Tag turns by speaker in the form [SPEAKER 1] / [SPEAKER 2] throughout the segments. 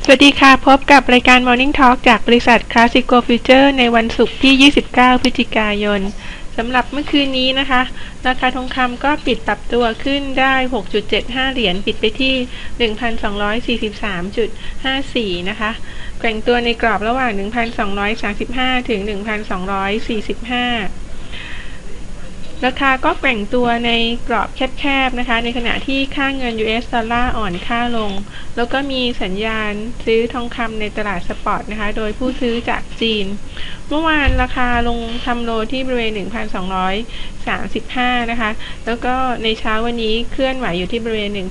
[SPEAKER 1] วัสดีค่ะพบกับรายการ Morning Talk จากบริษัท Classico Future ในวันศุกร์ที่ 29 พฤศจิกายนสำหรับเมื่อคืนนี้นะคะราคาทองคำก็ปิดปรับตัวขึ้นได้ 6.75 เหรียญปิดไปที่ 1,243.54 นะคะแกว่งตัวในกรอบระหว่าง 1,235 ถึง 1,245ราคาก็แกว่งตัวในกรอบแคบๆนะคะในขณะที่ค่าเงิน US ดอลลาร์อ่อนค่าลงแล้วก็มีสัญญาณซื้อทองคำในตลาดสปอตนะคะโดยผู้ซื้อจากจีนเมื่อวานราคาลงทำโลที่บริเวณ 1,235 นะคะแล้วก็ในเช้าวันนี้เคลื่อนไหวอยู่ที่บริเวณ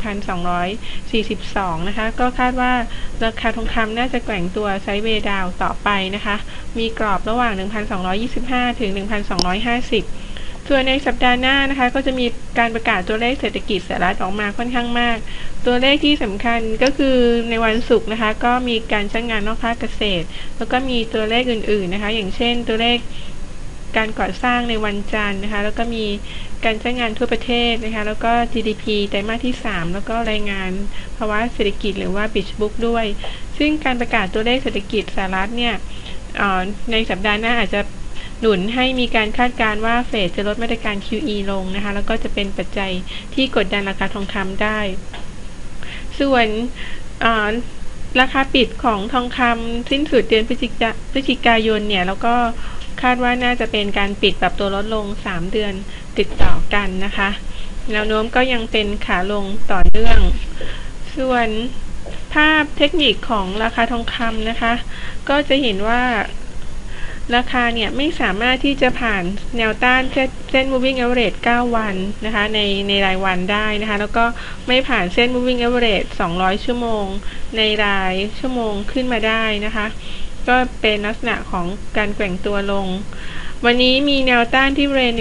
[SPEAKER 1] 1,242 นะคะก็คาดว่าราคาทองคำน่าจะแกว่งตัวไซด์เวย์ดาวน์ต่อไปนะคะมีกรอบระหว่าง 1,225 ถึง 1,250ส่วนในสัปดาห์หน้านะคะก็จะมีการประกาศตัวเลขเศรษฐกิจสหรัฐออกมาค่อนข้างมากตัวเลขที่สำคัญก็คือในวันศุกร์นะคะก็มีการจ้างงานนอกภาคเกษตรแล้วก็มีตัวเลขอื่นๆนะคะอย่างเช่นตัวเลขการก่อสร้างในวันจันทร์นะคะแล้วก็มีการจ้างงานทั่วประเทศนะคะแล้วก็ GDP ไตรมาสที่ 3แล้วก็รายงานภาวะเศรษฐกิจหรือว่า Beige Book ด้วยซึ่งการประกาศตัวเลขเศรษฐกิจสหรัฐเนี่ยในสัปดาห์หน้าอาจจะหนุนให้มีการคาดการณ์ว่าเฟดจะลดมาตรการ QE ลงนะคะแล้วก็จะเป็นปัจจัยที่กดดันราคาทองคำได้ส่วนราคาปิดของทองคำสิ้นสุดเดือนพฤศจิกายนเนี่ยแล้วก็คาดว่าน่าจะเป็นการปิดปรับตัวลดลง3เดือนติดต่อกันนะคะแนวโน้มก็ยังเป็นขาลงต่อเนื่องส่วนภาพเทคนิคของราคาทองคำนะคะก็จะเห็นว่าราคาเนี่ยไม่สามารถที่จะผ่านแนวต้านเส้น moving average 9 วันนะคะในรายวันได้นะคะแล้วก็ไม่ผ่านเส้น moving average 200 ชั่วโมงในรายชั่วโมงขึ้นมาได้นะคะก็เป็นลักษณะของการแกว่งตัวลงวันนี้มีแนวต้านที่บริเวณ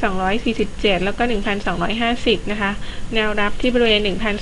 [SPEAKER 1] 1,247 แล้วก็ 1,250 นะคะแนวรับที่บริเวณ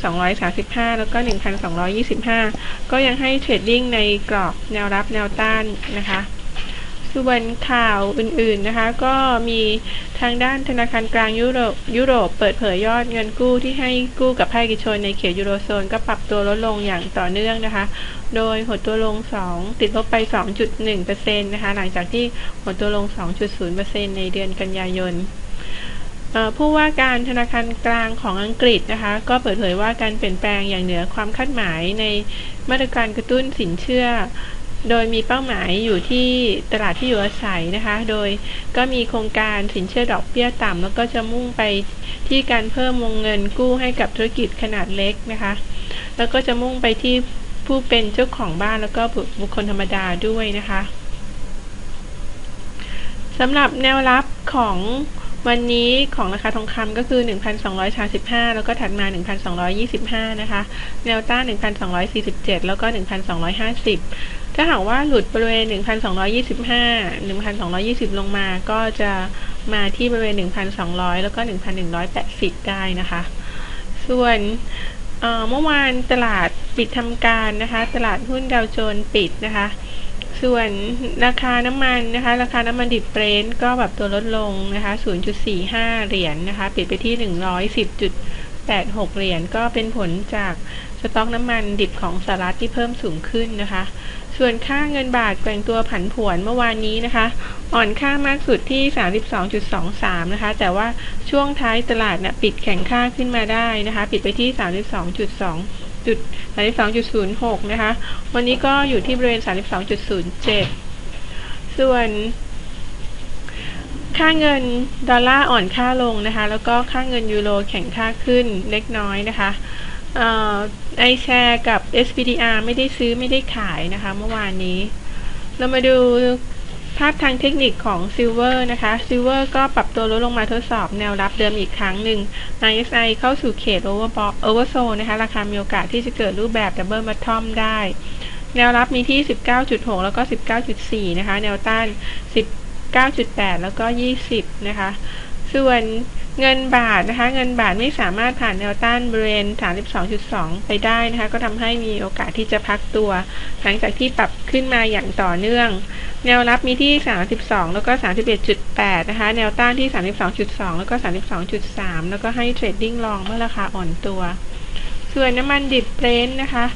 [SPEAKER 1] 1,235 แล้วก็ 1,225 ก็ยังให้เทรดดิ้งในกรอบแนวรับแนวต้านนะคะส่วนข่าวอื่นๆนะคะก็มีทางด้านธนาคารกลางยุโรปเปิดเผยยอดเงินกู้ที่ให้กู้กับภาคเอกชนในเขตยูโรโซนก็ปรับตัวลดลงอย่างต่อเนื่องนะคะโดยหดตัวลงติดลบไป 2.1% นะคะหลังจากที่หดตัวลง 2.0% ในเดือนกันยายนผู้ว่าการธนาคารกลางของอังกฤษนะคะก็เปิดเผยว่าการเปลี่ยนแปลงอย่างเหนือความคาดหมายในมาตรการกระตุ้นสินเชื่อโดยมีเป้าหมายอยู่ที่ตลาดที่อยู่อาศัยนะคะโดยก็มีโครงการสินเชื่อดอกเบี้ยต่ำแล้วก็จะมุ่งไปที่การเพิ่มวงเงินกู้ให้กับธุรกิจขนาดเล็กนะคะแล้วก็จะมุ่งไปที่ผู้เป็นเจ้าของบ้านแล้วก็บุคคลธรรมดาด้วยนะคะสำหรับแนวรับของวันนี้ของราคาทองคำก็คือ 1,235 แล้วก็ถัดมา 1,225 นะคะแนวต้าน 1,247 แล้วก็ 1,250 ถ้าหากว่าหลุดบริเวณ 1,225 1,220 ลงมาก็จะมาที่บริเวณ 1,200 แล้วก็ 1,180 ได้นะคะส่วนเมื่อวานตลาดปิดทำการนะคะตลาดหุ้นดาวโจนส์ปิดนะคะส่วนราคาน้ำมันนะคะราคาน้ำมันดิบเบรนท์ก็แบบตัวลดลงนะคะ 0.45 เหรียญ นะคะปิดไปที่ 110.86 เหรียญก็เป็นผลจากสต็อกน้ำมันดิบของสหรัฐที่เพิ่มสูงขึ้นนะคะส่วนค่าเงินบาทแกว่งตัวผันผวนเมื่อวานนี้นะคะอ่อนค่ามากสุดที่ 32.23 นะคะแต่ว่าช่วงท้ายตลาดเนี่ยปิดแข็งค่าขึ้นมาได้นะคะปิดไปที่ 32.06 นะคะวันนี้ก็อยู่ที่บริเวณ 32.07 ส่วนค่าเงินดอลลาร์อ่อนค่าลงนะคะแล้วก็ค่าเงินยูโรแข็งค่าขึ้นเล็กน้อยนะคะiShare กับ SPDR ไม่ได้ซื้อไม่ได้ขายนะคะเมื่อวานนี้เรามาดูภาพทางเทคนิคของซิลเวอร์นะคะซิลเวอร์ก็ปรับตัวลดลงมาทดสอบแนวรับเดิมอีกครั้งหนึ่ง RSI เข้าสู่เขต Oversold นะคะราคามีโอกาสที่จะเกิดรูปแบบ Double Bottom ได้แนวรับมีที่ 19.6 แล้วก็ 19.4 นะคะแนวต้าน 19.8 แล้วก็ 20 นะคะส่วนเงินบาทนะคะเงินบาทไม่สามารถผ่านแนวต้านบริเวณ 32.2 ไปได้นะคะก็ทำให้มีโอกาสที่จะพักตัวหลังจากที่ปรับขึ้นมาอย่างต่อเนื่องแนวรับมีที่ 32 แล้วก็ 31.8 นะคะแนวต้านที่ 32.2 แล้วก็ 32.3 แล้วก็ให้เทรดดิ้งลองเมื่อราคาอ่อนตัวส่วนน้ำมันดิบเบรนท์นะคะ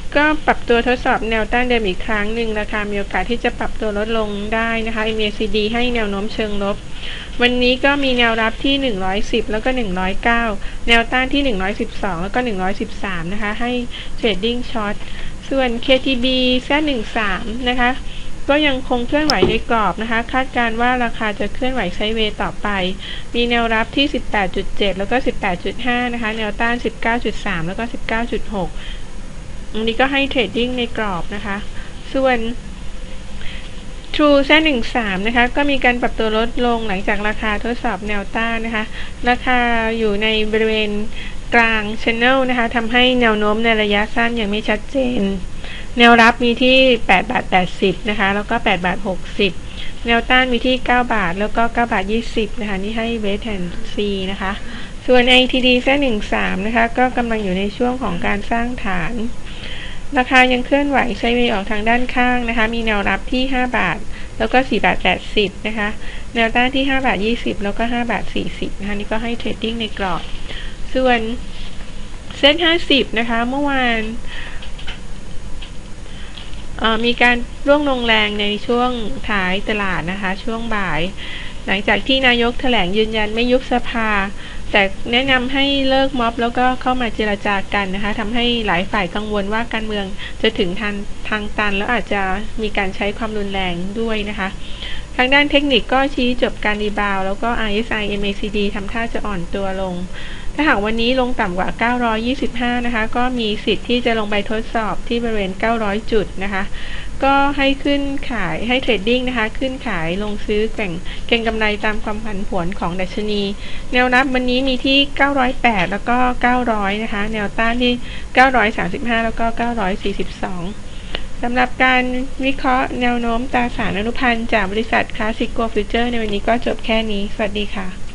[SPEAKER 1] ก็ปรับตัวทดสอบแนวต้านเดิมอีกครั้งหนึ่งราคามีโอกาสที่จะปรับตัวลดลงได้นะคะ MACD ให้แนวโน้มเชิงลบวันนี้ก็มีแนวรับที่110แล้วก็109แนวต้านที่112แล้วก็113นะคะให้เทรดดิ้งช็อตส่วน KTB Z13 นะคะก็ยังคงเคลื่อนไหวในกรอบนะคะคาดการว่าราคาจะเคลื่อนไหวไซด์เวย์ต่อไปมีแนวรับที่ 18.7 แล้วก็ 18.5 นะคะแนวต้าน 19.3 แล้วก็ 19.6อันนี้ก็ให้เทรดดิ้งในกรอบนะคะส่วน True Z13 นะคะก็มีการปรับตัวลดลงหลังจากราคาทดสอบแนวต้านนะคะราคาอยู่ในบริเวณกลาง Channel นะคะทำให้แนวโน้มในระยะสั้นยังไม่ชัดเจนแนวรับมีที่8 บาท 80นะคะแล้วก็8 บาท 60แนวต้านมีที่9 บาทแล้วก็9 บาท 20นะคะนี่ให้ Wait and See นะคะส่วน ITD Z13 นะคะก็กำลังอยู่ในช่วงของการสร้างฐานราคายังเคลื่อนไหวไซด์เวย์ออกทางด้านข้างนะคะมีแนวรับที่5 บาทแล้วก็4 บาท 80นะคะแนวต้านที่5 บาท 20แล้วก็5 บาท 40นะคะนี่ก็ให้เทรดดิ้งในกรอบส่วนเซ็ต50นะคะเมื่อวานมีการร่วงลงแรงในช่วงท้ายตลาดนะคะช่วงบ่ายหลังจากที่นายกแถลงยืนยันไม่ยุบสภาแต่แนะนำให้เลิกม็อบแล้วก็เข้ามาเจรจากันนะคะทำให้หลายฝ่ายกังวลว่าการเมืองจะถึงทางตันแล้วอาจจะมีการใช้ความรุนแรงด้วยนะคะทางด้านเทคนิคก็ชี้จบการรีบาวแล้วก็ RSI MACD ทำท่าจะอ่อนตัวลงถ้าหากวันนี้ลงต่ำกว่า925นะคะก็มีสิทธิ์ที่จะลงไปทดสอบที่บริเวณ900จุดนะคะก็ให้ขึ้นขายให้เทรดดิ้งนะคะขึ้นขายลงซื้อเก็งกำไรตามความผันผวนของดัชนีแนวรับวันนี้มีที่908แล้วก็900นะคะแนวต้านที่935แล้วก็942สำหรับการวิเคราะห์แนวโน้มตราสารอนุพันธ์จากบริษัทคลาสสิโกฟิวเจอร์ในวันนี้ก็จบแค่นี้สวัสดีค่ะ